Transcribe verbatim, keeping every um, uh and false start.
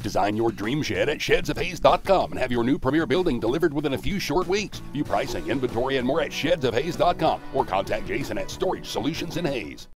Design your dream shed at sheds of hays dot com and have your new premier building delivered within a few short weeks. View pricing, inventory, and more at sheds of hays dot com or contact Jason at Storage Solutions in Hays.